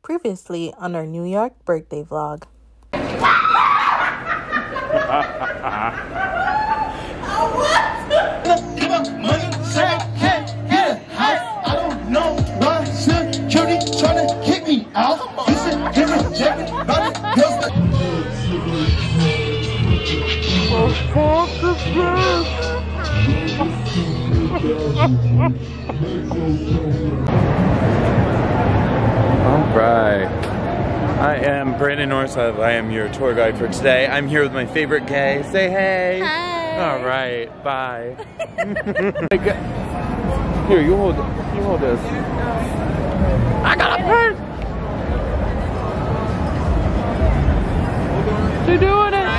Previously on our New York birthday vlog. Alright, I am Brandon Northside. I am your tour guide for today. I'm here with my favorite gay. Say hey! Hi! Alright, bye. Here, you hold this. I got a purse! You're doing it!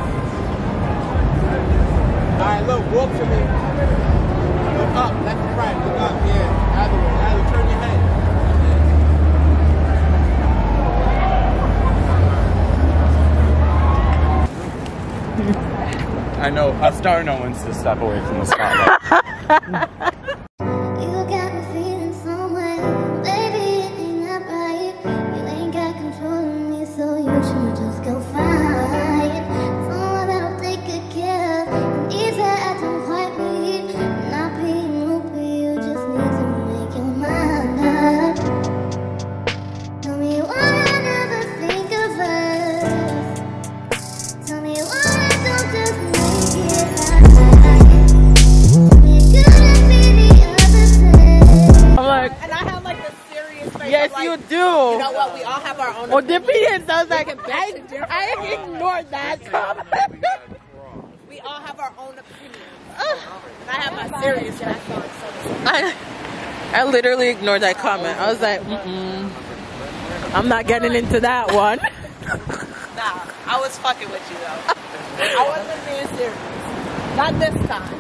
Alright, look, walk to me. Look up, left and right, look up, yeah. Either turn your head. I know, a star no wants to step away from the spotlight. You got me feeling some way. Baby, it ain't not right. You ain't got control of me, so you should just go find someone that'll take good care of. And either I don't quite need, not being loopy, you just need to make your mind up. Tell me why I never think of us. Tell me why I don't just make it happen. I'm like, and I have like the serious face. yes, like, you do. You know what? We all have our own. Well, depends. I was like, opinions. I ignored that comment. We all have our own opinions. And I have my serious face on. I literally ignored that comment. I was like, I'm not getting into that one. Nah, I was fucking with you though. I wasn't being serious. Not this time.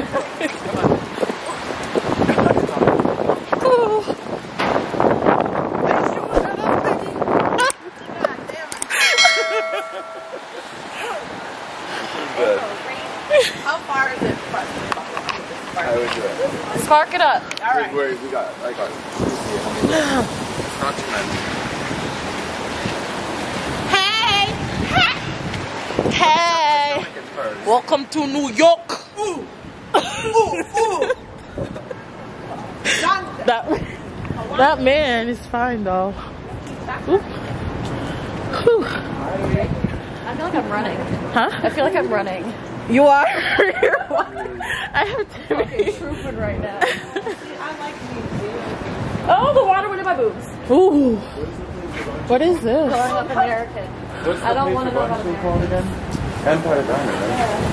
How far is it from? I would do it. Spark it up. All right. We got it. I got it. It's not too many. Hey, welcome to New York. Ooh. Ooh. That man is fine though. Ooh. I feel like I'm running. Huh? I feel like I'm running. You are? I have to be Trooping right now. I like these. Oh, the water went in my boobs. Ooh. What is this? Growing up American. I don't want to know about American. Empire Diner, right?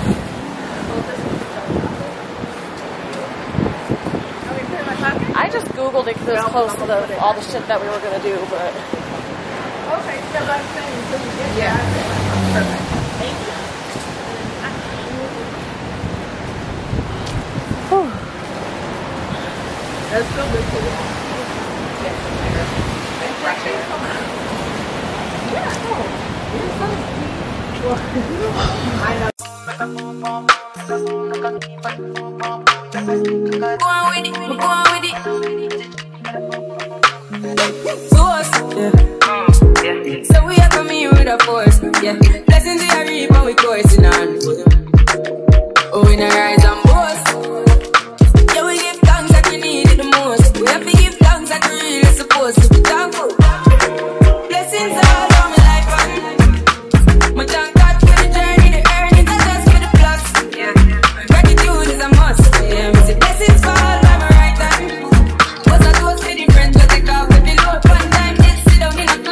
I just Googled it because it was close to all the shit that we were going to do, but... Okay, so I'm saying, so you get perfect. Thank you. That's so good for you. I know. Go on with it. Force, yeah. So we are coming here with a force, yeah. Blessings we are reap and we coursing on. Oh, we not rise and boast. Yeah, we give thanks that we need it the most. We have to give thanks that we really supposed to be thankful. Blessings all over my life and my thank God for the journey, the earnings, and just for the plus. Yeah, gratitude is a must. Yeah, me say blessings fall by my right hand. Was a toast for the friends that take off with the load one time. Let's sit down in a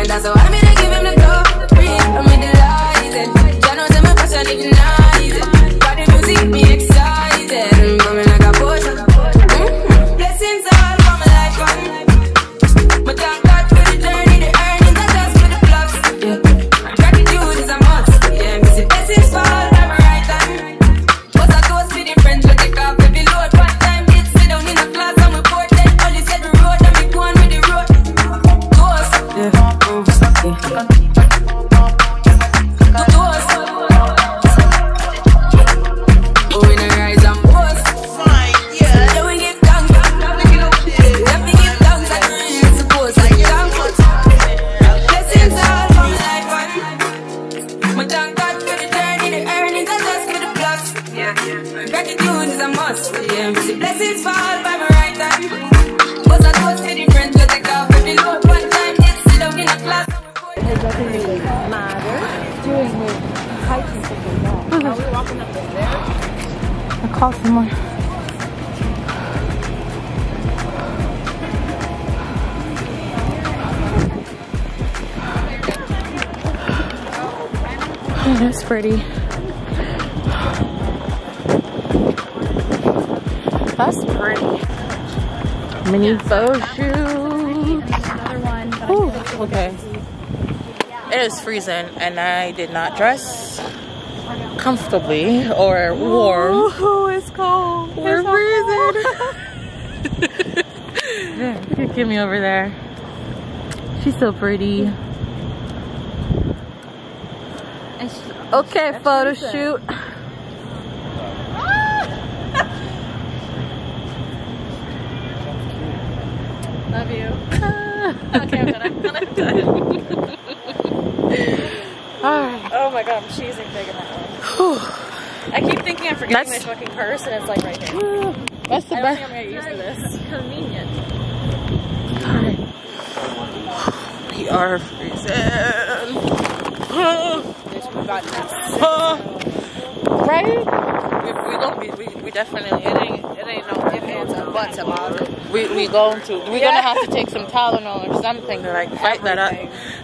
that's why I'm gonna give him the go. I'm in the lies and I know that my passion ignites it. Got the music, me excited. Coming like a potion. Blessings all for my life, but thank God for the journey, the earnings, not just for the plugs. Yeah, gratitude is a must. Yeah, me see blessings fall by my right hand. Was a toast with the friends, we take off every load. One time did sit down in a class and we poured then only said the road and we go on with the road. Toast, yeah, yeah. Blessings fall by my right hand. Was a toast to the friends, we take off every load. One time did sit down in a class. It doesn't really matter doing with hiking something like that. Are we walking up the stairs? I'll call someone. Oh, that's pretty. That's pretty. Mini photo shoot. Another one. But Ooh, okay. It is freezing and I did not dress comfortably or warm. Oh, it's cold. We're freezing. Yeah, look at Kimmy over there. She's so pretty. Okay, photo shoot. Love you. Okay, I'm done. Alright. Oh my god, I'm cheesing big in that one. I keep thinking I'm forgetting my fucking purse and it's like right here. That's the I don't best. think I'm gonna get used to this. Convenient. We are freezing. Right? We definitely, it ain't no ifs, ands, or buts about it. We're gonna have to take some Tylenol or something to like fight that up.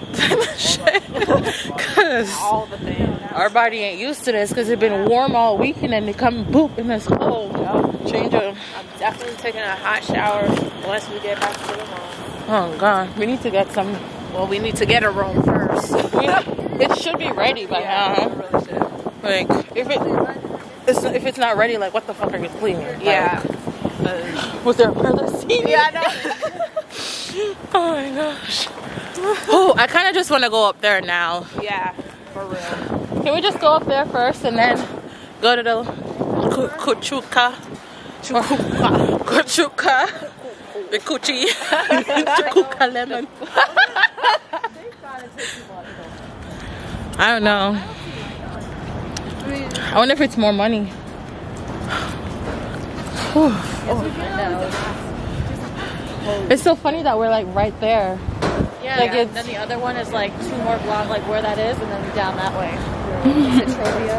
Cause All the things. our body ain't used to this because it's been warm all week and then they come boop and it's cold. Change it. I'm definitely taking a hot shower once we get back to the room. Oh god, we need to get some. Well, we need to get a room first. It should be ready by now. Really should. Like if it's not ready, like what the fuck are you cleaning? Yeah. Was there a further scene? Yeah, I know. Oh my gosh. Oh, I kind of just want to go up there now. Yeah, for real. Can we just go up there first and then go to the Kuchuka? Kuchuka. The Kuchi. Kuchuka lemon. I don't know. I wonder if it's more money. It's so funny that we're like right there. Yeah, Like and then the other one is like 2 more blocks, like where that is, and then down that way. Is it Trovia?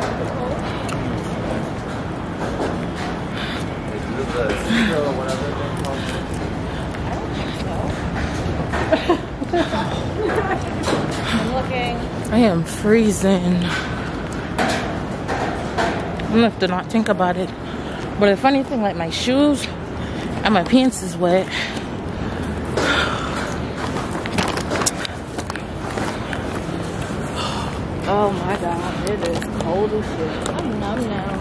I'm looking. I am freezing. I'm gonna have to not think about it. But the funny thing, like my shoes and my pants is wet. Oh my god, it is cold as shit. I'm numb now.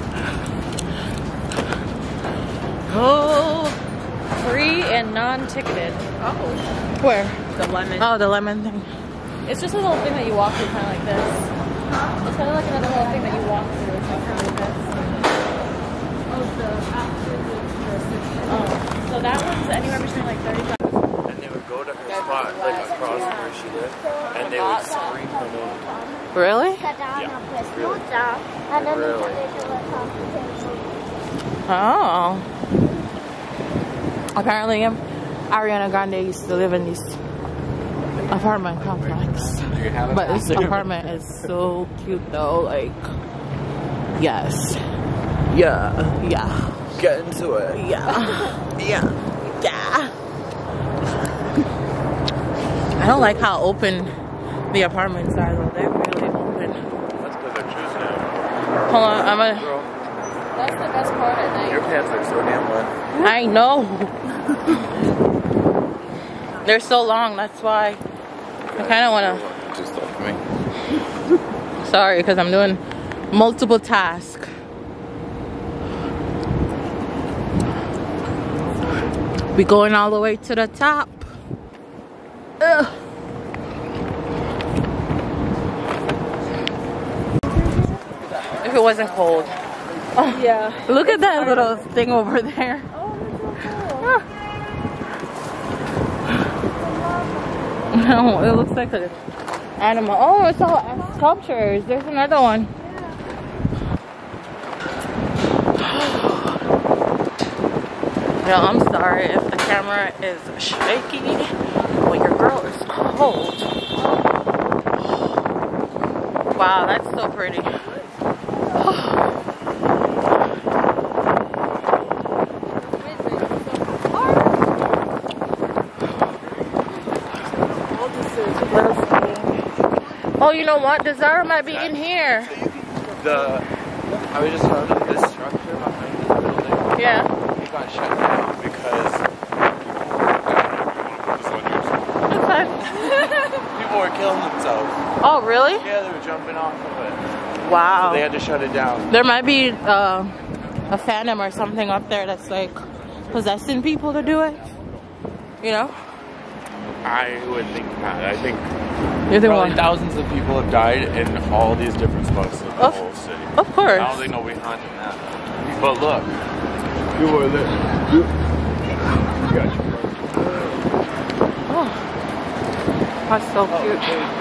Oh, free and non-ticketed. Oh, Where? the lemon. Oh, the lemon thing. It's just a little thing that you walk through, kind of like this. It's kind of like another little thing that you walk through. It's kind of like this. Oh, so that one's anywhere between like 35. And they would go to her spot, like across where she lived, and they would scream her name. Really? Oh. Apparently, Ariana Grande used to live in this apartment complex. But this apartment is so cute though, like, yes. Yeah. Yeah. Get into it. Yeah. Yeah. Yeah. I don't like how open The apartments are though, they're really open. Let's put their shoes down. Hold on, I'm gonna. Girl, That's the best part at night. your pants are so damn wet. I know. They're so long, that's why. I kind of want to. Just like me. Sorry, because I'm doing multiple tasks. We going all the way to the top. Ugh. If it wasn't cold. Oh, Yeah. look at that little thing over there. No, it looks like an animal. Oh, it's all sculptures. There's another one. Yeah, I'm sorry if the camera is shaky, but your girl is cold. Wow, that's so pretty. Oh, you know what? The Zara might be in here. I was just talking to this structure behind the building. Yeah. It got shut down because It's fine. people were killing themselves. Oh, really? Yeah, they were jumping off of it. Wow. So they had to shut it down. There might be a phantom or something up there that's like possessing people to do it. You know? I would think not. I think You think probably what? thousands of people have died in all these different spots of the whole city. Of course. I don't think nobody's haunting that. But look, people are there. Gotcha. Oh, that's so cute.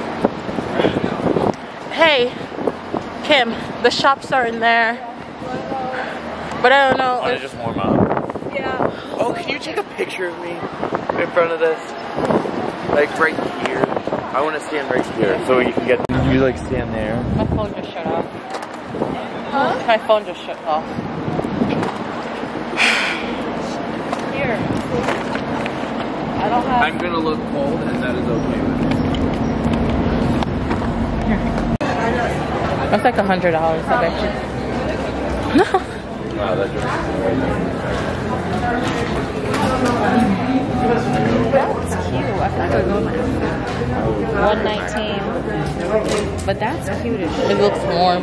Hey, Kim, the shops are in there. But I don't know. I want to just warm up. Yeah. Oh, can you take a picture of me in front of this? Like right here. I want to stand right here so you can get. You like stand there. My phone just shut off. Huh? My phone just shut off. Here. I don't have. I'm gonna look cold, and that is okay with me. That's like $100, I bet you. No. Wow, that just That's cute. I thought it was $119. But that's cute as shit. It looks warm.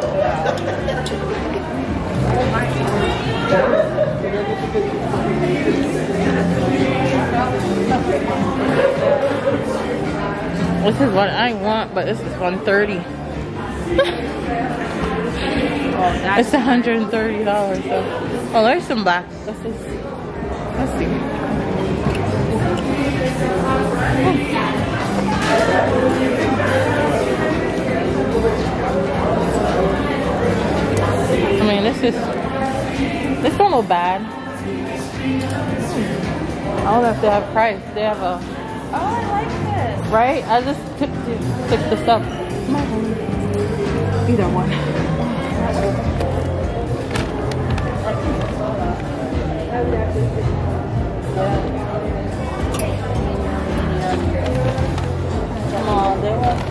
This is what I want, but this is $130. It's $130 though. Oh, there's some blacks. Let's see. I mean, this don't look bad. I don't know if they have price. They have a. Oh, I like this. Right? I just took this up. Either one. Come on, they want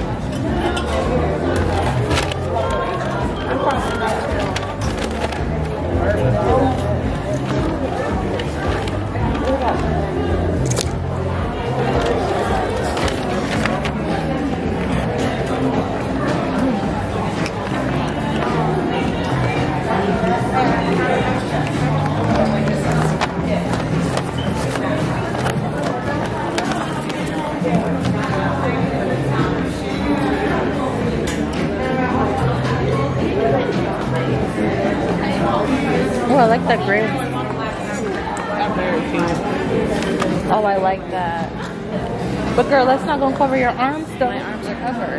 Oh, I like that gray one. Very cute. Oh, I like that. But girl, that's not gonna cover your arms though. My arms are covered.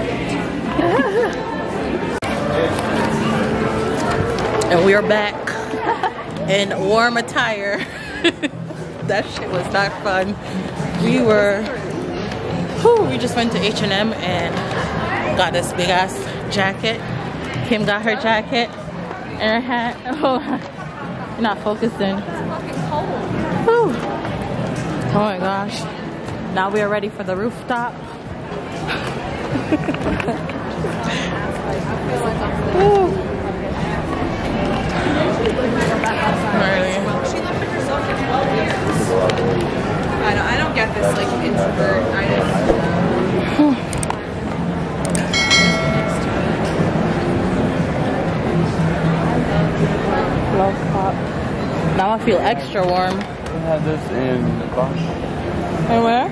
And we are back in warm attire. That shit was not fun. We just went to H&M and got this big ass jacket. Kim got her jacket and her hat. Oh, you're not focusing. Whew. Oh my gosh. Now we are ready for the rooftop. I don't get this like introvert. I Love pop. Now I feel extra warm. We had this in Boston. And where?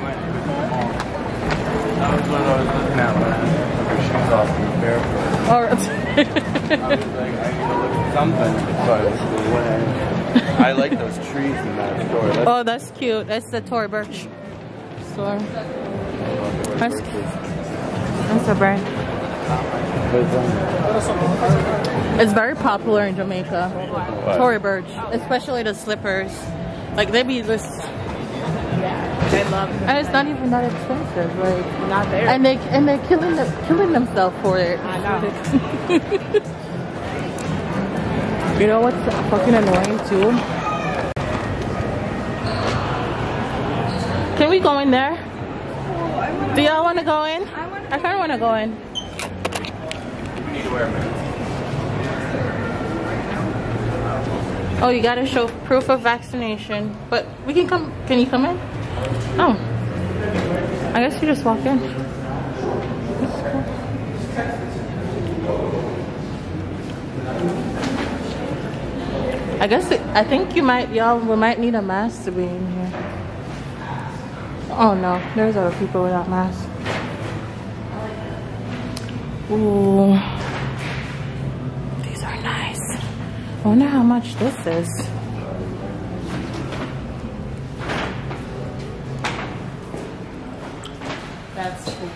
That was what I was looking at when I took her shoes off in the barefoot. Oh, I was like, I need to look at something. So I looked away. I like those trees in that store. oh, that's cute. That's the Tory Burch store. That's a brand. It's very popular in Jamaica. Tory Burch, especially the slippers. Like they be just. They love them. And it's not even that expensive, like Not there. and they're killing themselves for it. I know. You know what's fucking annoying too? Can we go in there? Do y'all want to go in? I kind of want to go in. We need to wear a mask. Oh, you gotta show proof of vaccination. But we can come. Can you come in? Oh, I guess you just walk in. I guess I think we might need a mask to be in here. Oh no, there's other people without masks. Ooh, these are nice. I wonder how much this is. That's cool.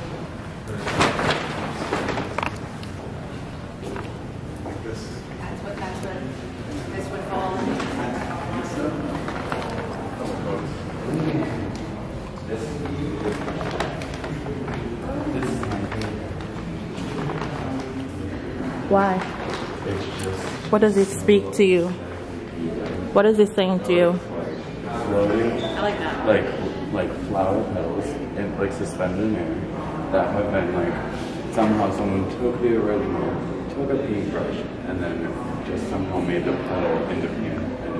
That's what this would fall in. Why? What does it speak to you? What is it saying to you? Floating. I like that. Like flower petals and like suspended in air that have been like somehow someone took the original, took a paintbrush and then just somehow made the petal into paint and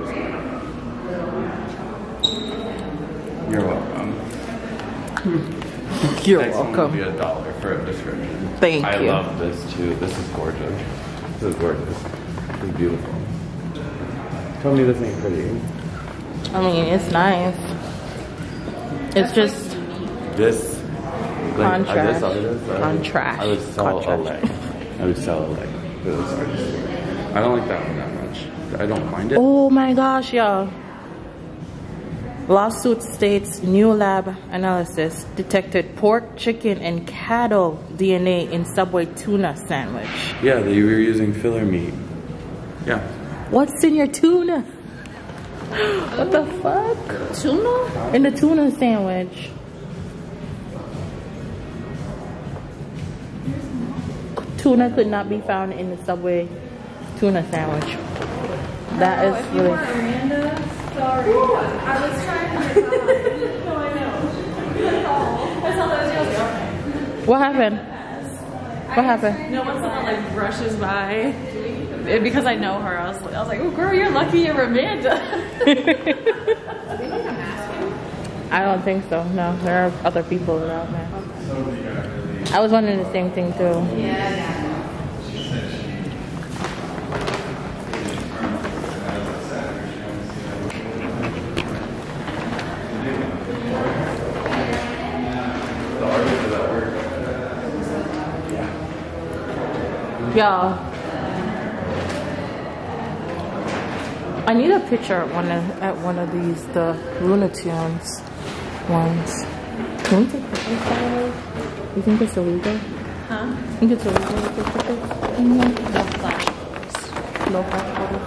just went. You're welcome. You're Next one will welcome. be $1 for a description. Thank you. I love this too. This is gorgeous. This is gorgeous. This is beautiful. Tell me this ain't pretty. I mean, it's nice. It's just This like, contrast. I would sell a leg. I would sell a leg for this artist. I don't like that one that much. I don't find it. Oh my gosh, y'all. Lawsuit states new lab analysis detected pork, chicken, and cattle DNA in Subway tuna sandwich. Yeah, they were using filler meat. Yeah. What's in your tuna? What the fuck? Tuna? In the tuna sandwich. Tuna could not be found in the Subway tuna sandwich. That is really... Amanda, sorry. I was trying to get on. No, I know. I thought that was your girlfriend. What happened? What happened? No one someone like brushes by. And because I know her, I was like, oh girl, you're lucky you're Amanda. I don't think so. No, there are other people without masks. I was wondering the same thing too. Y'all, I need a picture at one of these, the Looney Tunes ones. Can we take pictures by the way? You think it's illegal? Huh? You think it's illegal to take pictures in here? No flash. No flash photos.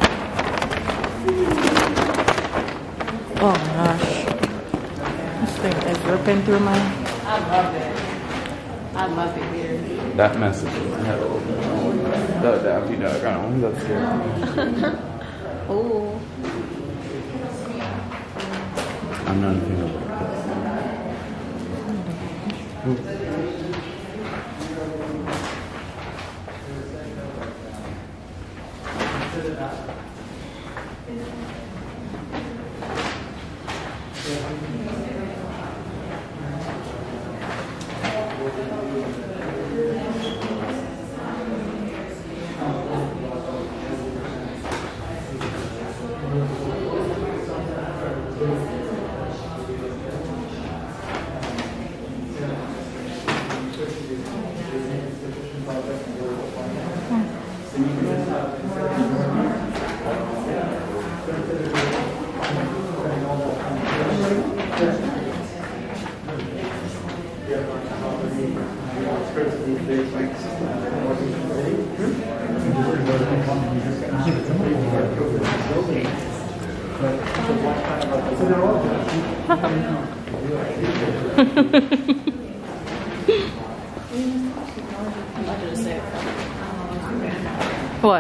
Oh my gosh. This thing is ripping through my... I love it. I love it here. That message is hell. The Daffy Duck, I don't know, that's scary. Oh. I'm not a fan of What?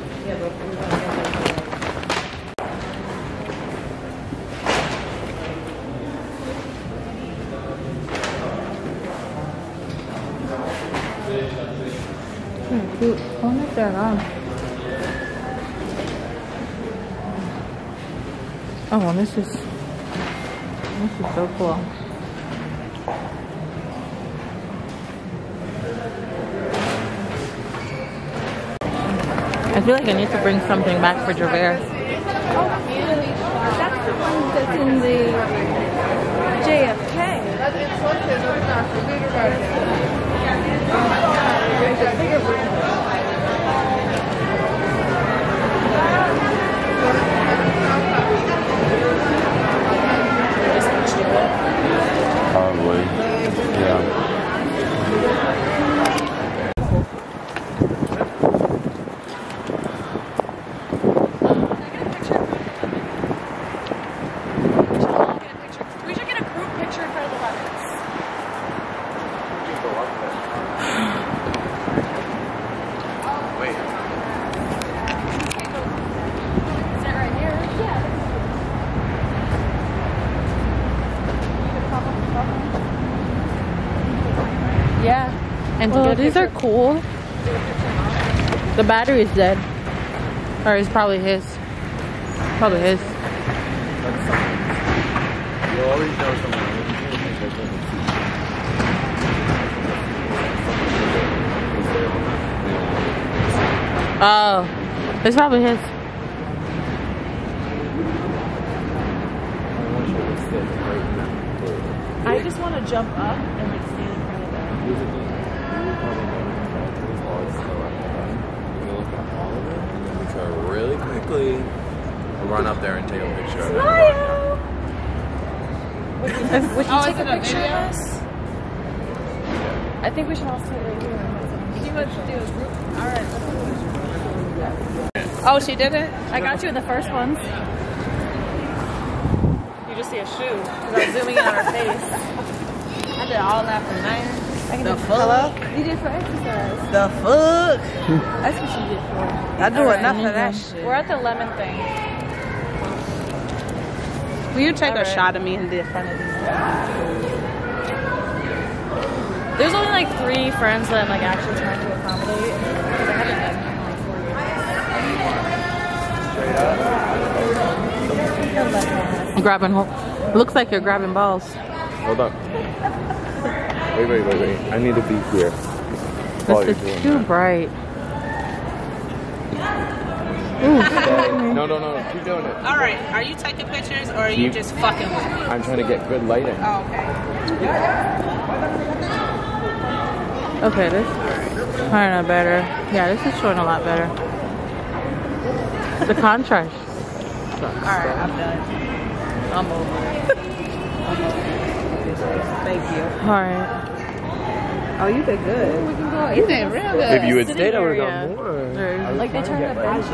Cute. Oh, look there, oh, this is so cool. I feel like I need to bring something back for Javert. That's the one that's in the JFK. Probably. Yeah. We should get a group picture in front of the weapons. Wait. Is it right here? Yeah. Yeah. And these are cool. The battery's dead. Or it's probably his. Probably his. You always know someone. Oh. It's probably his. I just want to jump up and like stand in front of them. Really quickly run up there and take a picture of it. Would you take a picture of us? I think we should all stay right here. You want to do a group? Alright, let's do a group. Oh, she did it? I got you in the first ones. You just see a shoe. Because I was zooming in on her face. I did all that for 9. The fuck? You did for exercise. The fuck? That's what you did for. I do enough of that shit. We're at the lemon thing. Will you take a shot of me in the front of these? There's only like 3 friends that I'm like actually trying to accommodate. Because I haven't met them in like 4 years. Grabbing looks like you're grabbing balls. Hold up. Wait. I need to be here. This is too bright. Ooh. No. Keep doing it. Alright, are you taking pictures or are you just fucking with me? I'm trying to get good lighting. Oh, okay. Okay, this kind of better. Yeah, this is showing a lot better. The contrast sucks. Alright, I'm done. I'm over it. Thank you. Alright. Oh, you did good. We can go. You did real good. If you had stayed, I would have gone more. Like they turn the benches.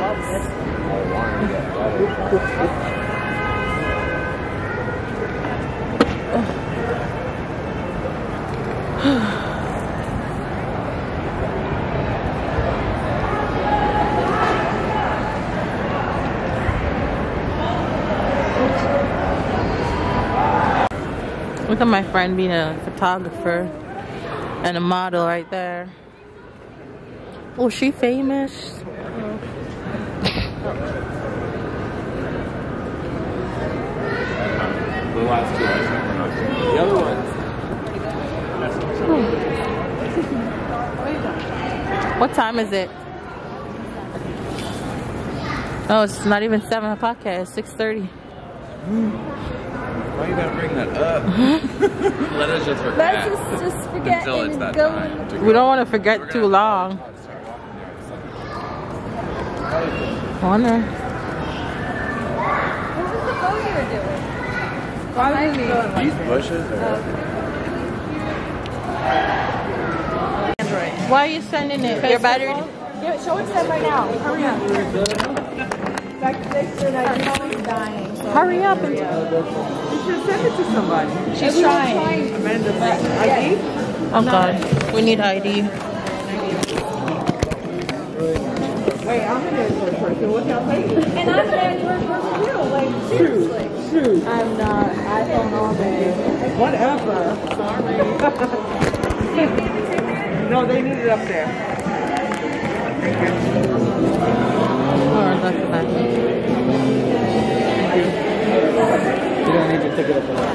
Look at my friend being a photographer and a model right there. Oh, she famous. The last two I sent were not good. The other ones. What time is it? Oh, it's not even 7 o'clock yet. It's 6:30. Why you gotta bring that up? Let us just forget. Let's just forget until it's and that go. time. We don't want to forget too long. Wonder. What was the boat you were doing? Probably. These bushes are... Why are you sending it? Your battery? Yeah, show it to them right now. Hurry up. Dying. So Hurry up. You should send it to somebody. she's trying. Amanda, ID? Oh God, we need ID. Wait, I'm an Android person. What y'all saying? And I'm an Android person too. Like, seriously. Shoot. I'm not. iPhone all day. Whatever. Sorry. No, they need it up there. Oh, that's bad. You don't need to take it up there.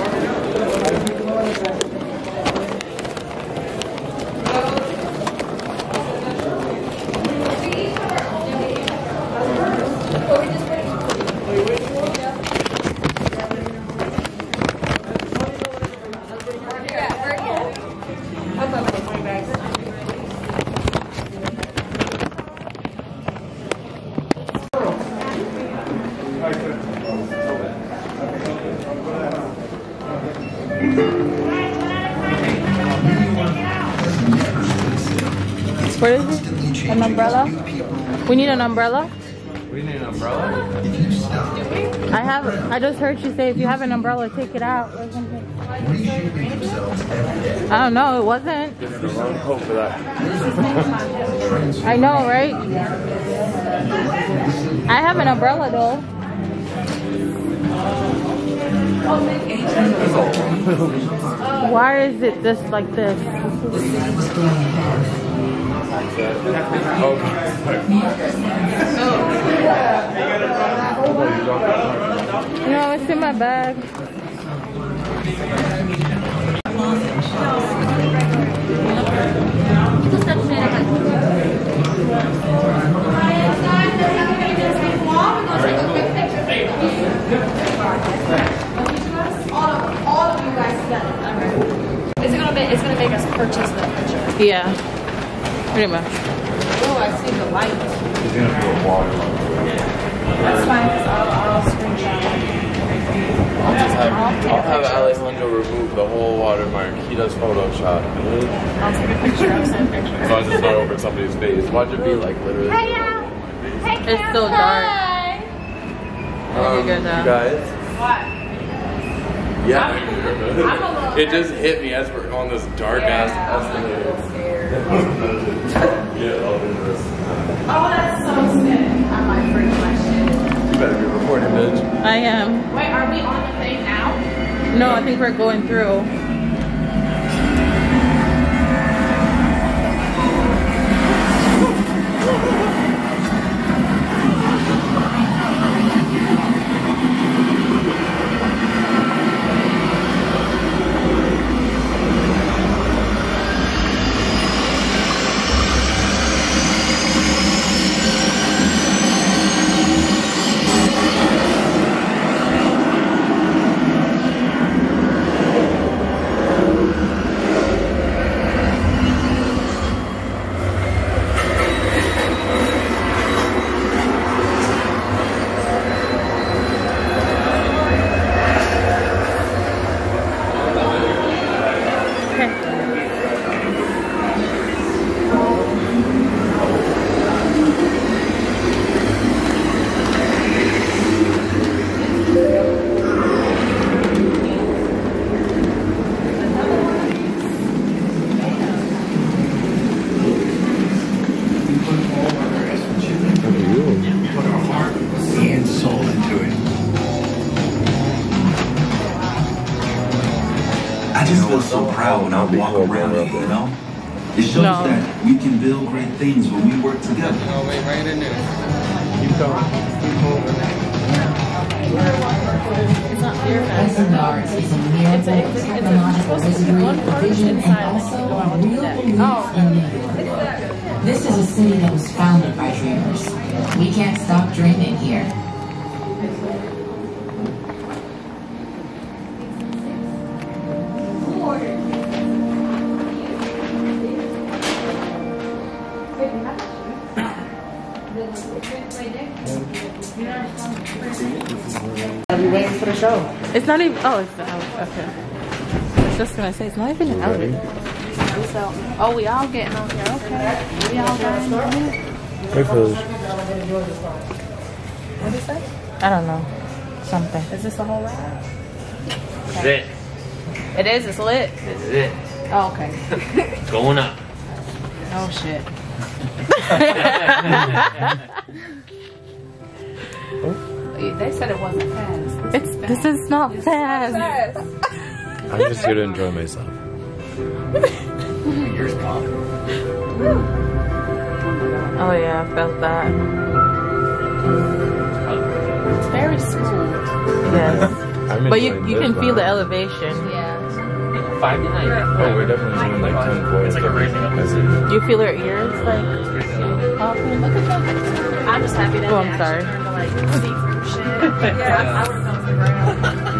What is it? An umbrella? We need an umbrella? We need an umbrella? I just heard you say if you have an umbrella, take it out or something. I don't know, it wasn't. This is the wrong coat for that. I know, right? I have an umbrella though. Why is it just like this? No, it's in my bag. All of you guys together. It's gonna make us purchase the picture. Yeah, pretty much. Oh, I see the light. He's gonna put water on it. That's fine, because I'll screenshot it. I'll have Alejandro remove the whole watermark. He does Photoshop. I'll take a picture. I'll send a picture. As long as it's not over somebody's face. Watch it be like literally. It's so dark. You guys? What? Yeah. It just hit me as we're on this dark ass escalator. Yeah, I'll do this. Oh, that's so sick. I might freak my shit. You better be recording, bitch. I am. Wait, are we on the thing now? No, I think we're going through. I just feel so proud when I walk around here, you know? It shows that we can build great things when we work together. Oh, wait, right in there. It's not fear fest. It's a miracle of technological wizardry, vision, and also real belief in miracles. This is a city that was founded by dreamers. We can't stop dreaming here. Are we waiting for the show? It's not even. Oh, it's out. Okay. I was just gonna say it's not even out. So, oh, we all getting on here. Okay. We all getting on here. What is that? I don't know. Something. Is this the whole ride? Okay. It is. It's lit. This is it. Oh, okay. It's going up. Oh shit. They said it wasn't fast. This is not fast. I'm just here to enjoy myself. Yours pop. Oh yeah, I felt that. It's very smooth. Yes. But you can feel the elevation. Yeah. 5 to 9. Oh, we're definitely doing like 10 floors. It's like a racing up. You feel her ears like popping? Look at that. I'm just happy that oh, I'm sorry. to like see through shit. Yeah, I would have gone to the ground.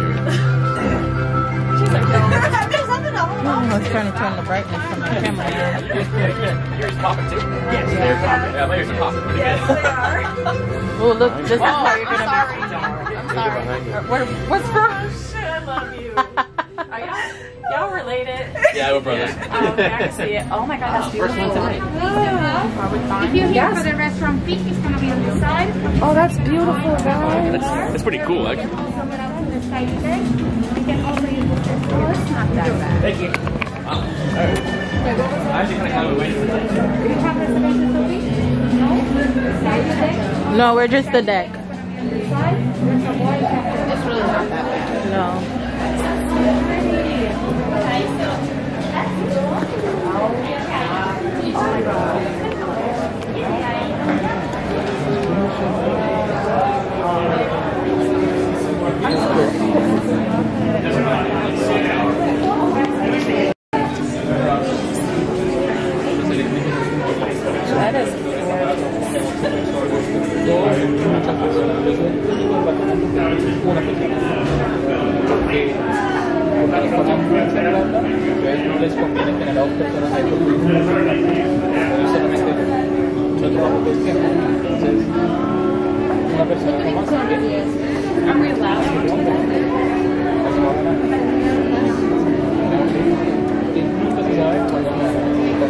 She's like, no. I was trying to turn the brightness on my camera. Yours popping too? Yes, they're popping. Yeah, my ears are popping. Yes, they are. Oh, look, this is how you're gonna be. I'm sorry. What's wrong? Oh shit, I love you. Are y'all related? Yeah, we're brothers. I can see it. Oh my god, that's beautiful. First one tonight. Are we fine? If you're here for the restaurant peak, it's gonna be on this side. Oh, that's beautiful, guys. That's pretty cool, actually. We can also use this. Oh, it's not that bad. Thank you. I actually kind of have a wait for that. Do you have reservations, Sophie? No? Side of the deck? No, we're just the deck. Side? It's really not that bad. No. That is No les conviene tener a dos personas ahí por solamente yo trabajo todo el tiempo, entonces una persona nomás también. Are we allowed to do that? Nunca se sabe cuándo me van a necesitar.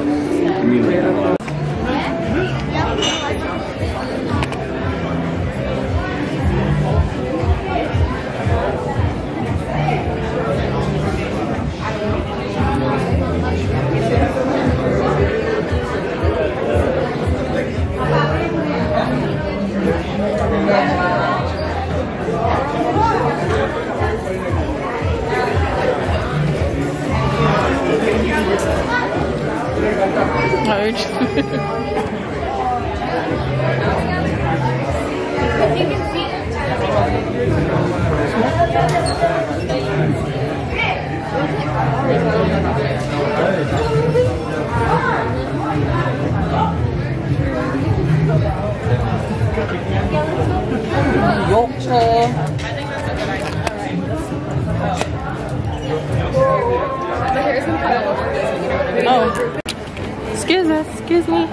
Oh, excuse me.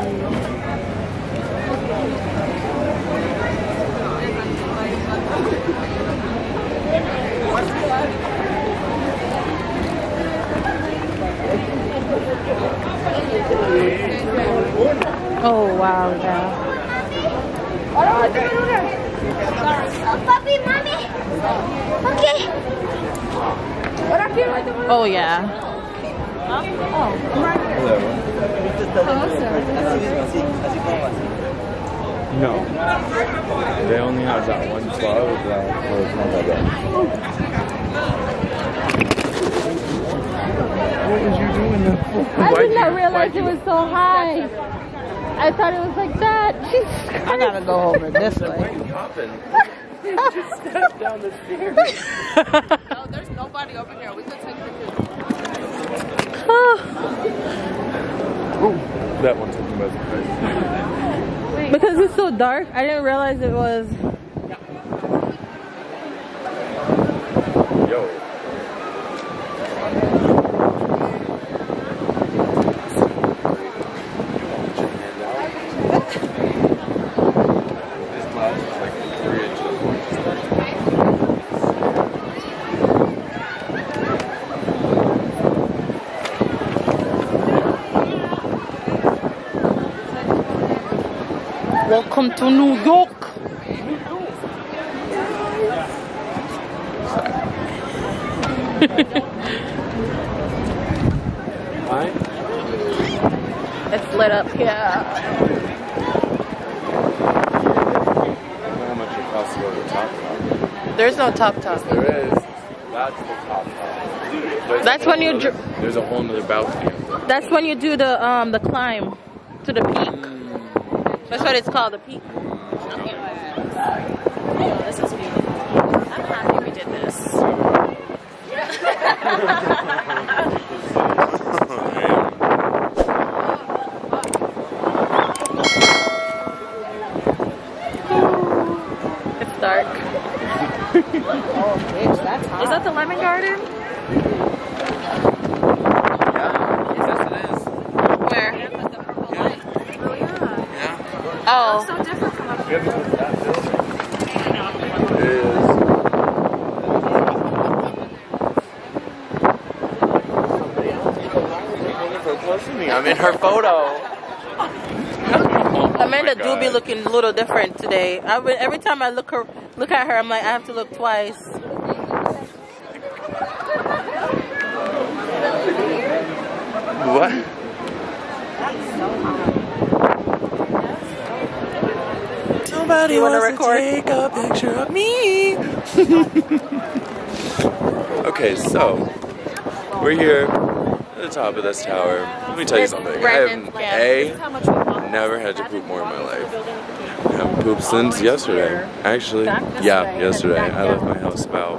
Oh wow, yeah. Oh, papi, mami. Okay. Oh yeah. No. They only have that one spot with that, so it's not that bad. What was you doing there for? I did not realize it was so high. I thought it was like that. I gotta go over this way. You just stepped down the stairs. No, there's nobody over here. We could take pictures. That one took me by surprise. Because it's so dark, I didn't realize it was. Yo. This glass is like 3 inches. Welcome to New York. Hi. It's lit up here. I don't know how much it costs to go to the top. There's no top. There is. That's the top. That's when you. There's a whole nother balcony. That's when you do the climb to the peak. That's what it's called, the peak. Oh, this is beautiful. I'm happy we did this. It's dark. Oh, bitch, that's hot. Is that the lemon garden? Where? Oh, Oh. so different from up It is. I'm in her photo. Amanda do be looking a little different today. Every time I look at her, I'm like, I have to look twice. What? Somebody wants to take a picture of me. Okay, so we're here at the top of this tower. Let me tell you something. I have never had to poop more in my life. I haven't pooped since yesterday. Actually, yeah, yesterday. I left my house about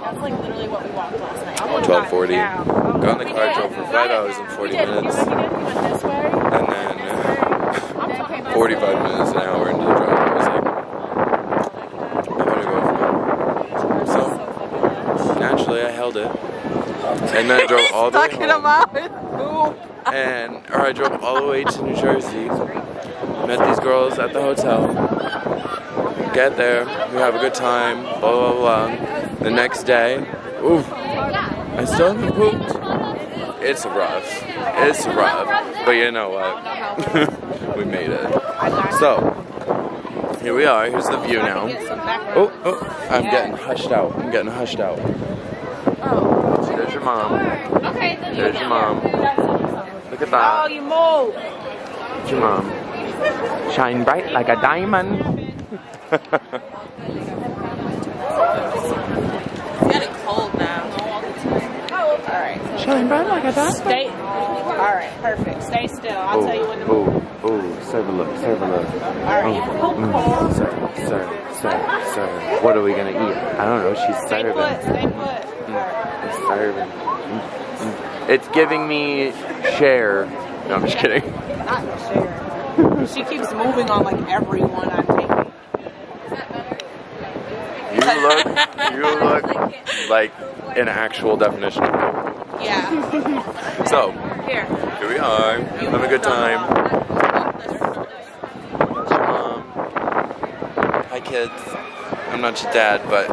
12:40. Got in the car, drove for 5 hours and 40 minutes, and then 45 minutes, an hour into the drive, I was like, I better go home. So naturally, I held it, and then I drove all the way home. I drove all the way to New Jersey. Met these girls at the hotel. Get there, we have a good time. Blah blah blah. The next day, oof, I still haven't pooped. It's rough. It's rough. But you know what? We made it. So, here we are. Here's the view now. Oh, I'm getting hushed out. I'm getting hushed out. There's your mom. There's your mom. Look at that. Oh, you move. There's your mom. Shine bright like a diamond. It's getting cold now. Alright. Shine bright like a diamond. Stay. Alright, perfect. Stay still. I'll tell you when to move. Oh, serve a look, serve a look. Alright. Serve. What are we gonna eat? I don't know, she's serving. Stay put. It's serving. It's giving me share. No, I'm just kidding. Not share. She keeps moving on like everyone I'm taking. You look like an actual definition of poop. Yeah. So, Here we are, having a good time. Mom. Hi kids. I'm not your dad, but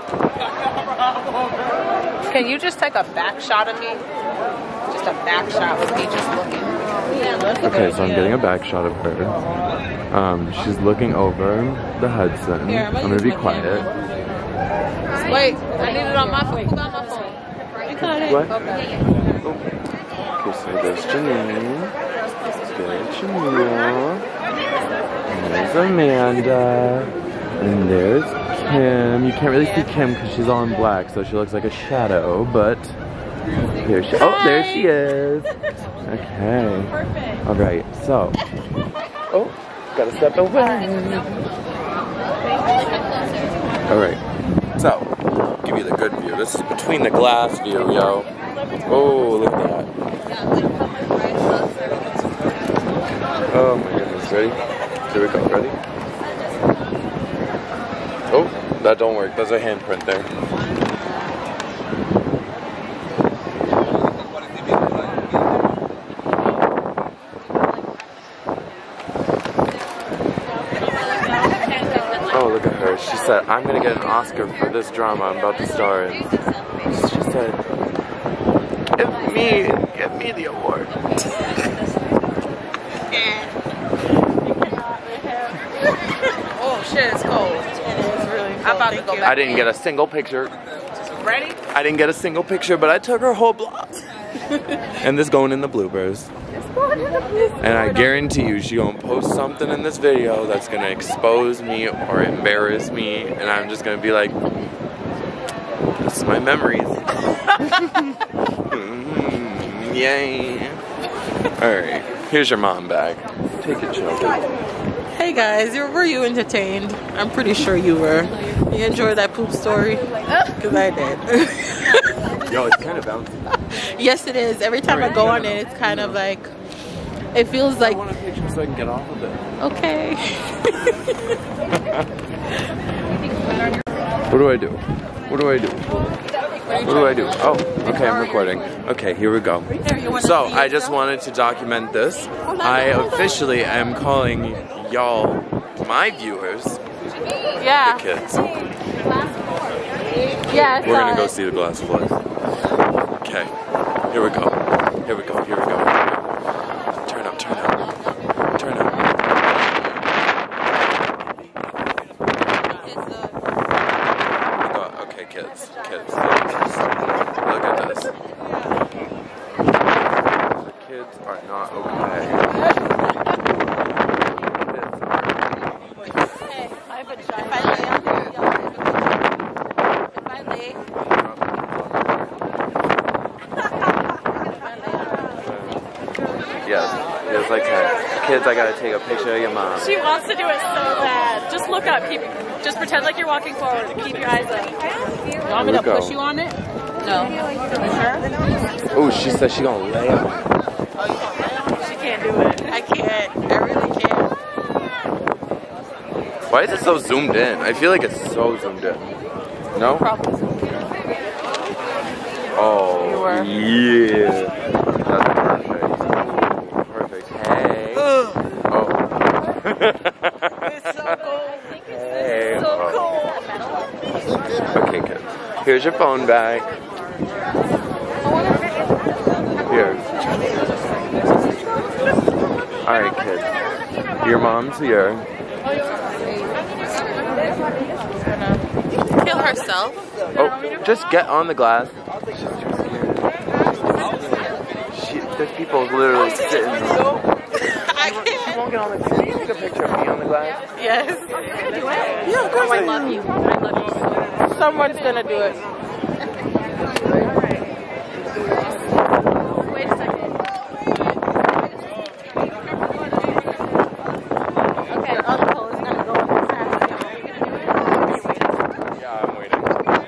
Can you just take a back shot of me? Just a back shot with me just looking. okay, so I'm getting a back shot of her. She's looking over the Hudson. I'm gonna be quiet. Wait, I need it on my phone. Who got my phone? You got it. What? Okay. Okay, so there's Janine. There's Janine. And there's Amanda. And there's Kim. You can't really see Kim because she's all in black, so she looks like a shadow, but there she is. Okay. Alright, so. Oh, Gotta step away. Alright. So, give you the good view. This is between the glass view, yo. Oh, look at that. Oh my goodness. Ready? Here we go. Ready? Oh, that don't work. There's a handprint there. Oh, look at her. She said, I'm gonna get an Oscar for this drama I'm about to star in. She said, give me the award. Oh shit, it's cold. It is really cold. I'm about to go back. I didn't get a single picture. Ready? I didn't get a single picture, but I took her whole block. And this going in the bloopers. And I guarantee you she gonna post something in this video that's gonna expose me or embarrass me, and I'm just gonna be like, this is my memories. Yay. Alright, here's your mom bag. Take it, children. Hey guys, were you entertained? I'm pretty sure you were. You enjoyed that poop story? Because I did. Yo, it's kind of bouncy. Yes, it is. Every time I go on it, it's kind of like, it feels like... I want a picture so I can get off of it. Okay. What do I do? What do I do? What do I do? Oh, okay, I'm recording. Okay, here we go. So, I just wanted to document this. I officially am calling y'all, my viewers, Yeah. the kids. Yeah, We're gonna go see the glass floors. Okay, here we go. Here we go, here we go. Turn up, turn up. Turn up. Okay, kids. Kids. Look at this. The kids are not okay. Yes, like kids, I gotta take a picture of your mom. She wants to do it so bad. Just look up. Just pretend like you're walking forward. Keep your eyes up. You want me to push you on it? No. You sure? Oh, she said she gonna lay on it. She can't do it. I can't. I really can't. Why is it so zoomed in? I feel like it's so zoomed in. No? Probably zoomed in. Oh, You were. yeah. That's perfect. Perfect. Hey. Oh. It's so cold. Hey. So cold. Okay, kids. Here's your phone bag. Here. Alright, kids. Your mom's here. Kill herself. Oh, just get on the glass. There's people literally sitting. I can't. She won't get on the. Can you take a picture of me on the glass? Yes. Yeah, of course. I love you. I love you. Someone's gonna do it. Wait a second. Okay, the other pole is gonna go on the trash. Yeah, I'm waiting.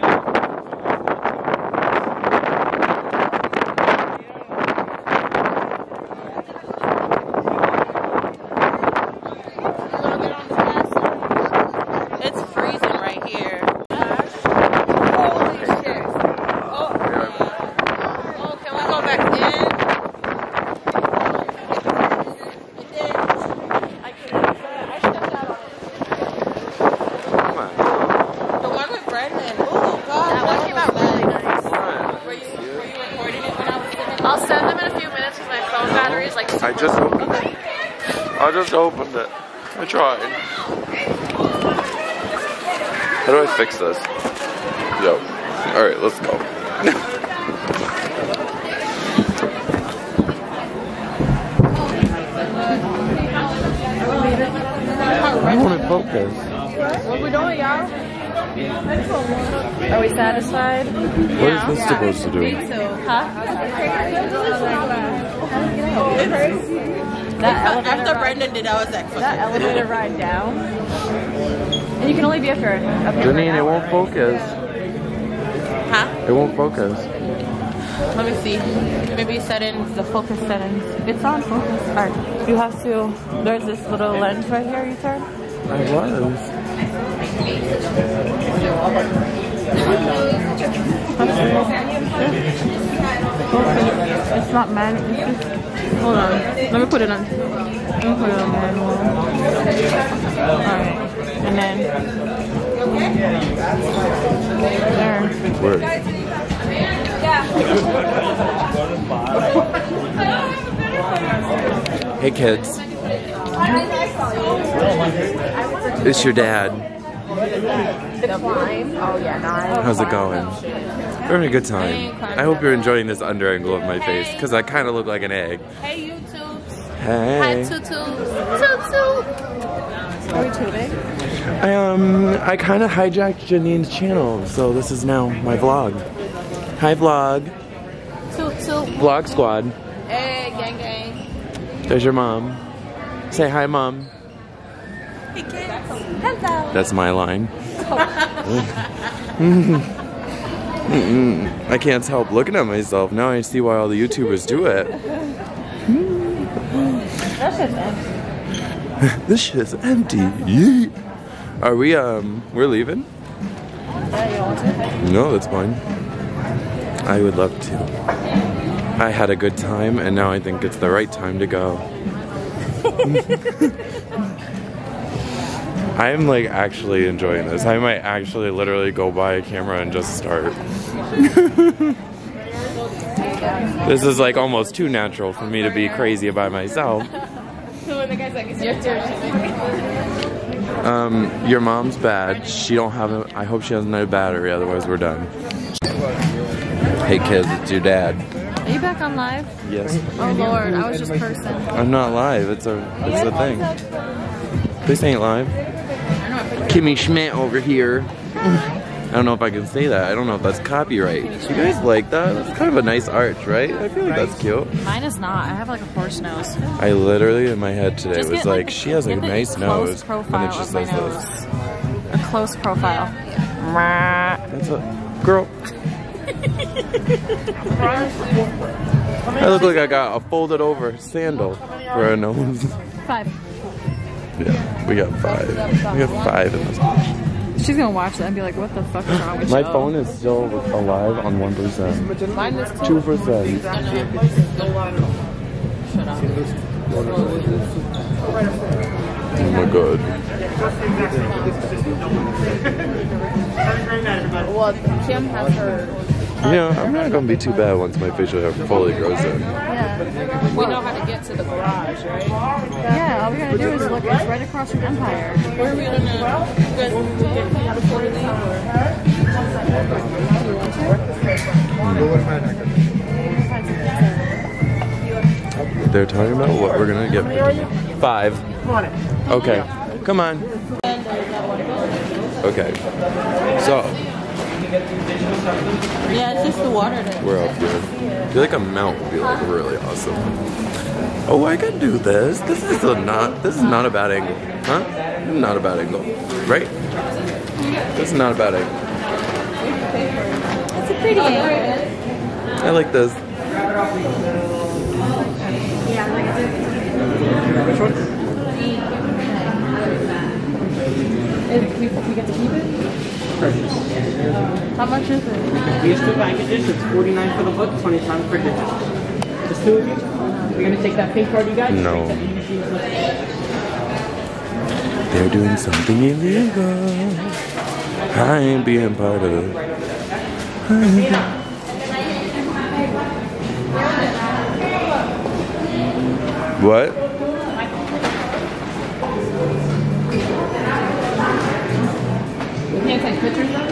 It's freezing right here. Holy shit. Oh, can we go back in? Come on. The one with Brendan. Oh God, that one came out really nice. Were you recording it when I was sitting? I'll send them in a few minutes because my phone battery is like super I just opened it. I just opened it. I tried. How do I fix this? Yo. Alright, let's go. I want to focus. What are we doing, y'all? Are we satisfied? What is this supposed to do? Huh? After Brendan did, I was like, that elevator ride down. And you can only be up here. Janine, it won't focus. Huh? It won't focus. Let me see. Maybe settings, the focus settings. It's on focus. Alright. You have to, there's this little lens right here you turn. I was. It's not manual. Hold on. Let me put it on. Let me put it on manual. Alright. And then there. Where? Hey kids. It's your dad. Oh yeah, nice. How's it going? We're having a good time. I hope you're enjoying this under angle of my face because I kind of look like an egg. Hey YouTube. Hey. Hi Tutu. Tutu. Are we tubing? I kind of hijacked Janine's channel, so this is now my vlog. Hi vlog. Tutu. Vlog squad. Hey gang gang. There's your mom. Say hi mom. Hey kids. Hello. That's my line. I can't help looking at myself. Now I see why all the YouTubers do it. This shit's empty. Yeet. Are we, we're leaving? No, that's fine. I would love to. I had a good time, and now I think it's the right time to go. I'm like actually enjoying this. I might actually literally go buy a camera and just start. This is like almost too natural for me to be crazy by myself. So when the guy's like, it's your turn. Your mom's bad. She don't have a, I hope she has no battery, otherwise we're done. Hey kids, it's your dad. Are you back on live? Yes. Oh Lord, I was just cursing. I'm not live, it's a thing. This ain't live. Kimmy Schmidt over here. I don't know if I can say that. I don't know if that's copyright. You guys like that? That's kind of a nice arch, right? I feel like that's cute. Mine is not. I have like a horse nose. I literally in my head today Just was get, like, she has a nice nose. And Profile it just of my says nose. this. A close profile. That's a girl. I look like I got a folded over sandal for a nose. 5. Yeah, we got 5. We got 5 in this bitch. She's gonna watch that and be like, what the fuck is wrong with you? My phone is still alive on 1%. Mine is 2%. Oh my god. Well, Kim has her. Yeah, I'm not gonna be too bad once my facial hair fully grows in. Yeah. We know how to get to the garage, right? Yeah, all we gotta do is look. It's right across from Empire. Where are we gonna you guys will get before we leave or? They're talking about what we're gonna get for dinner. 5. Okay, come on. Okay, so. Yeah, it's just the water there. We're up here. I feel like a mount would be like really awesome. Oh, I can do this. This is not a bad angle. Huh? Not a bad angle. Right? This is not a bad angle. It's a pretty angle. I like this. Yeah, I like it. Which one? We get to keep it? How much is it? These 2 packages, it's $49 for the book, $25 for digital. Just 2 of you? We're gonna take that pink card you got? No. They're doing something illegal. I ain't being part of it. What? You can't take pictures of it?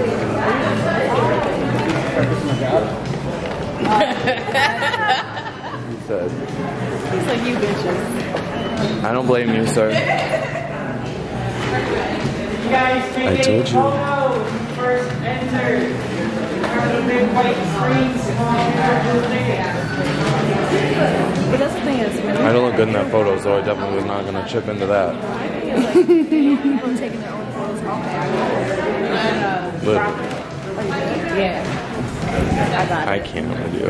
He said. He's like, you bitches. I don't blame you, sir. I told you. But that's the thing is, when I don't look good in that photo, so I definitely was not going to chip into that. people are taking their own photos off But yeah. I can't with you.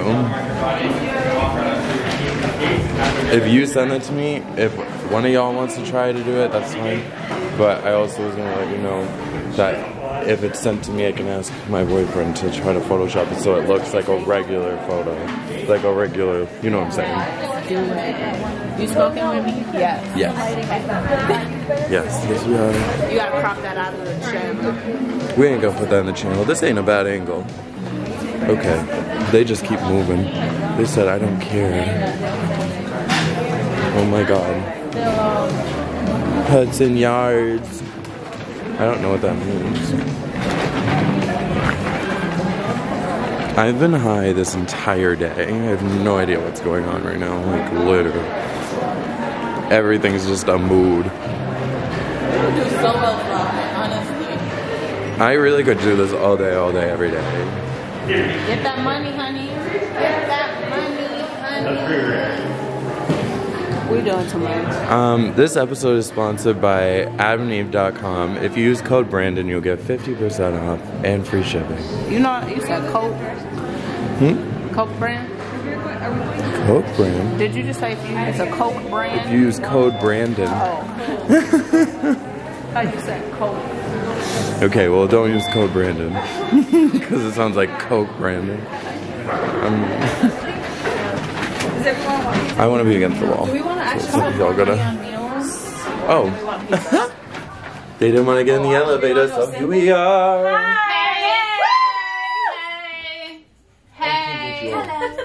If you send it to me, if one of y'all wants to try to do it, that's fine. But I also was going to let you know that if it's sent to me, I can ask my boyfriend to try to Photoshop it so it looks like a regular photo. Like a regular, you know what I'm saying? You spoken with me? Yes. Yes. Yes, we are. You gotta crop that out of the channel. We ain't gonna put that in the channel. This ain't a bad angle. Okay. They just keep moving. They said, I don't care. Oh my god. Hudson Yards. I don't know what that means. I've been high this entire day. I have no idea what's going on right now. Like, literally. Everything's just a mood. You do so well from it, honestly. I really could do this all day, every day. Get that money, honey. Get that money, honey. We're doing tomorrow. This episode is sponsored by AdamandEve.com. If you use code Brandon, you'll get 50% off and free shipping. You know, you said Coke. Coke brand? Coke brand? Did you just say if you use a Coke brand? If you use code Brandon. Oh. Thought you said Coke. Okay, well, don't use code Brandon. Because it sounds like Coke Brandon. I want to be against the wall. Do we want to actually So y'all gonna... Oh. They didn't want to get in the elevator, so here we are. Hey.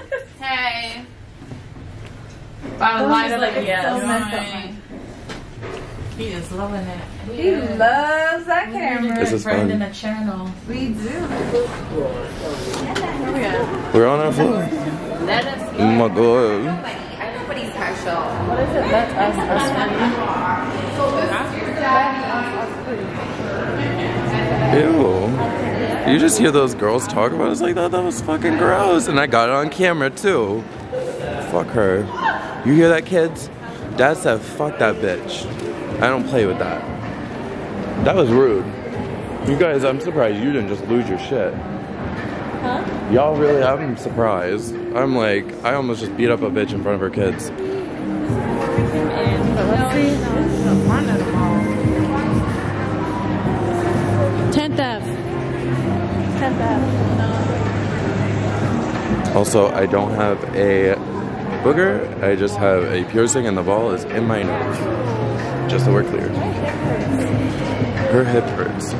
By the light of the He is loving it. He loves that camera. This is fun. The channel. We do. We're on our floor. Let us Oh my god. Everybody's special. What is it? Let us Ew. You just hear those girls talk about it. It's like, that was fucking gross. And I got it on camera too. Fuck her. You hear that, kids? Dad said, fuck that bitch. I don't play with that. That was rude. You guys, I'm surprised you didn't just lose your shit. Huh? Y'all really, I'm surprised. I'm like, I almost just beat up a bitch in front of her kids. Let's see. 10th Ave. 10th Ave. Also, I don't have a booger, I just have a piercing and the ball is in my nose. Just so we're clear. Her hip hurts.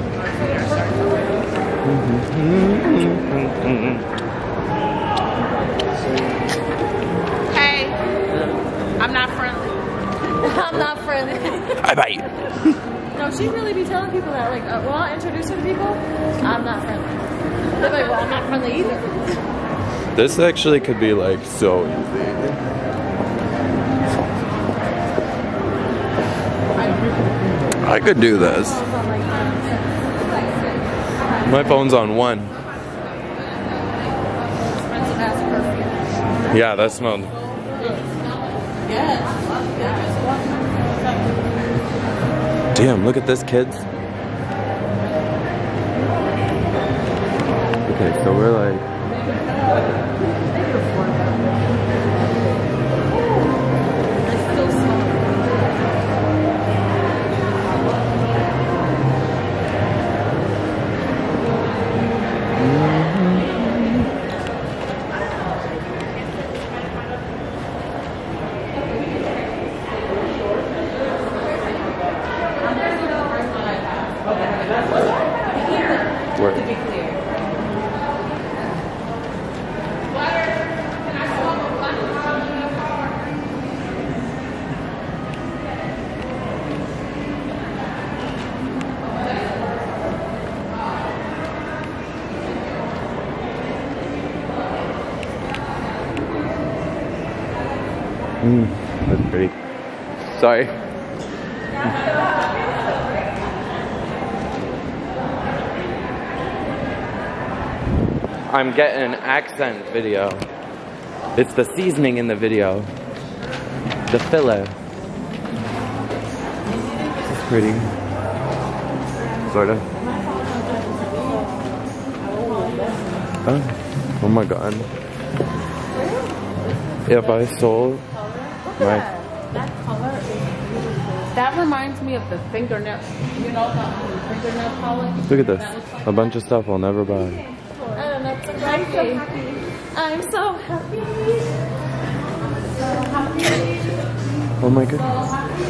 Hey, I'm not friendly. I'm not friendly. I bite. No, she really be telling people that. Like, well, I'll introduce her to people. I'm not friendly. They're like, well, I'm not friendly either. This actually could be like so easy. I could do this. My phone's on 1. Yeah, that smelled. Damn, look at this, kids. Okay, so we're like... That's pretty. Sorry. I'm getting an accent video. It's the seasoning in the video. The filler. This is pretty. Sort of. Oh my god. If I sold my... That color is beautiful. That reminds me of the fingernail, you know, the fingernail polish. Look at this. A bunch of stuff I'll never buy. And that's so happy. I'm so happy. So happy. Oh my goodness.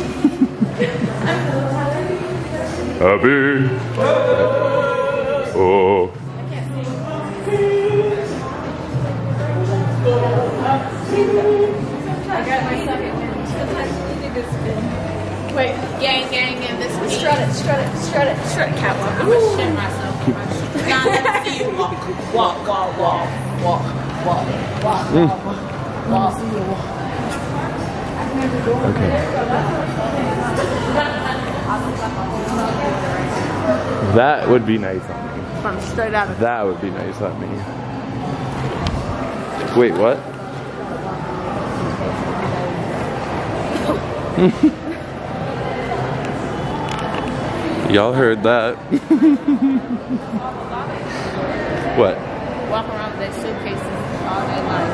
Happy. Oh. I got my second one. Sometimes you need a good spin. Wait, gang, and this week. Strut it, catwalk. I'm gonna shit myself. Now let me see you walk. Walk. See you walk. Okay. That would be nice on me. From straight out of That would be nice on me. Wait, what? Y'all heard that. What? walk around with their suitcases all day long.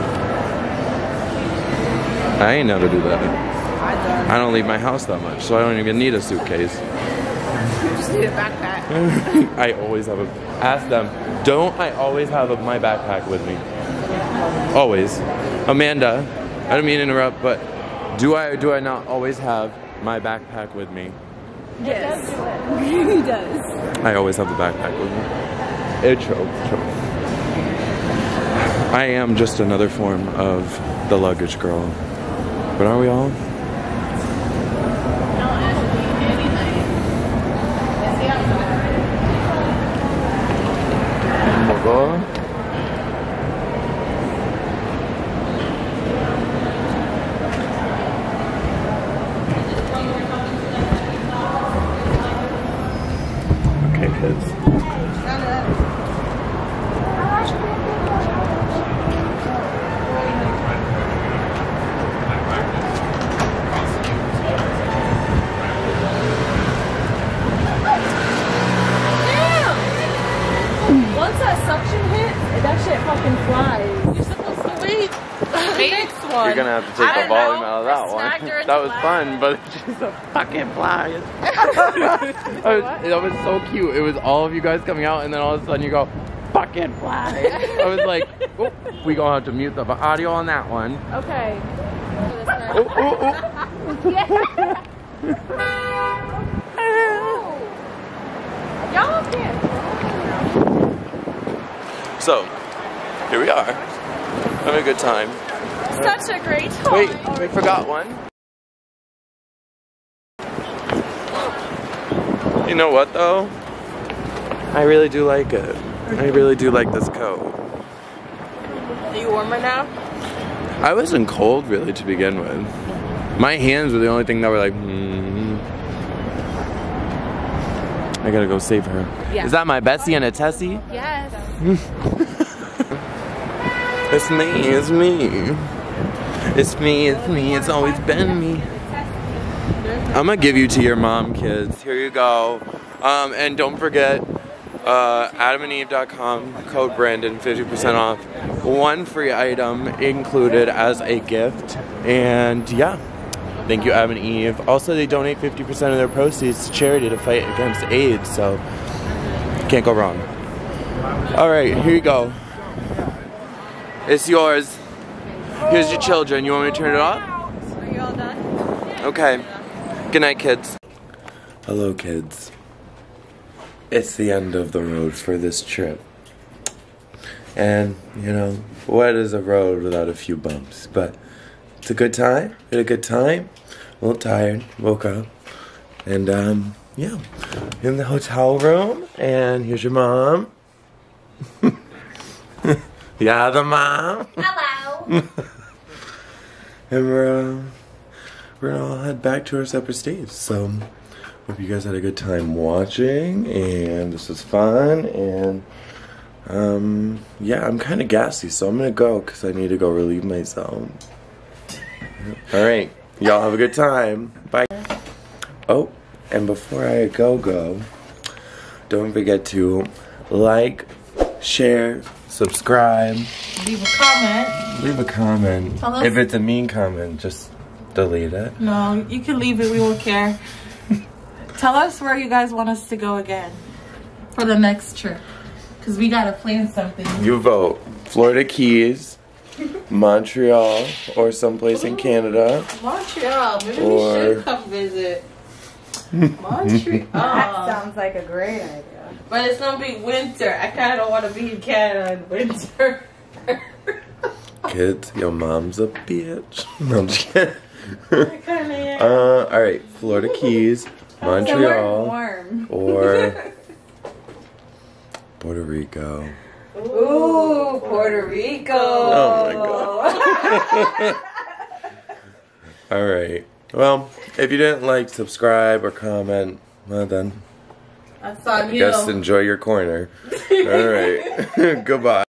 I ain't never do that. I I don't leave my house that much, so I don't even need a suitcase. You just need a backpack. I always have a... Ask them. Don't I always have my backpack with me? Always. Amanda, I don't mean to interrupt, but do I not always have my backpack with me? Yes. He does. I always have the backpack with me. It choke. I am just another form of the luggage girl. But are we all? Okay, kids. Once that suction hits, that shit fucking flies. You're supposed to wait. Next one. You're gonna have to take the volume out of that one. That was fun, but it's just a fucking fly. It was so cute. It was all of you guys coming out, and then all of a sudden you go, fucking fly. I was like, oh, we gonna have to mute the audio on that one. Okay. Y'all can't. So, here we are. Having a good time. Such a great time. Wait, we forgot one. You know what though? I really do like it. I really do like this coat. Are you warmer now? I wasn't cold really to begin with. My hands were the only thing that were like, I gotta go save her. Yeah. Is that my Bessie and a Tessie? Yes. It's me, it's me. It's me, it's me, it's always been me. I'm gonna give you to your mom, kids. Here you go. And don't forget, adamandeve.com, code Brandon, 50% off. One free item included as a gift. And yeah, thank you, Adam and Eve. Also, they donate 50% of their proceeds to charity to fight against AIDS, so can't go wrong. All right, here you go. It's yours. Here's your children. You want me to turn it off? Are you all done? Okay. Good night, kids. Hello, kids. It's the end of the road for this trip. And, you know, what is a road without a few bumps? But it's a good time. We had a good time. A little tired. Woke up. And, yeah. In the hotel room. And here's your mom. Yeah, the mom. Hello. And we're gonna all head back to our separate states. So, hope you guys had a good time watching, and this was fun, and Yeah, I'm kind of gassy, so I'm gonna go because I need to go relieve myself. Alright, y'all have a good time. Bye. Oh, and before I go, don't forget to like, share, subscribe. Leave a comment. Leave a comment. Tell us. If it's a mean comment, just delete it. No, you can leave it. We won't care. Tell us where you guys want us to go again for the next trip. Because we got to plan something. You vote. Florida Keys, Montreal, or someplace in Canada. Montreal. Maybe Or- we should come visit. Montreal. That sounds like a great idea. But it's going to be winter. I kind of don't want to be in Canada in winter. Kids, your mom's a bitch. No, I'm just kidding. I kind of am. Alright, Florida Keys, Montreal, warm. or Puerto Rico. Ooh, Puerto Rico. Oh my god. Alright. Well, if you didn't like, subscribe, or comment, well then, That's on I you. guess enjoy your corner. Alright. Goodbye.